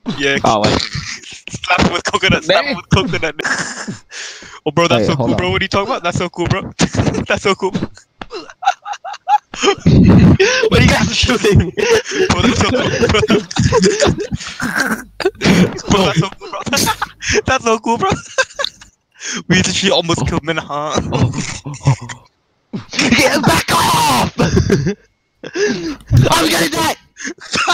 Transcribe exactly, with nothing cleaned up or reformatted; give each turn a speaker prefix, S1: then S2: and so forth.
S1: Yeah.
S2: Oh, like,
S1: Slap him with coconut. Slap him with coconut. Oh, bro, that's
S2: Wait,
S1: so
S2: hold
S1: cool,
S2: on.
S1: bro. What are you talking about? That's so cool, bro. That's so cool. Bro.
S3: What are you guys shooting?
S1: Bro, that's so cool. Bro, bro that's so cool, bro. That's so cool, bro. We literally almost killed Minaha.
S3: Get back off! I'm gonna die!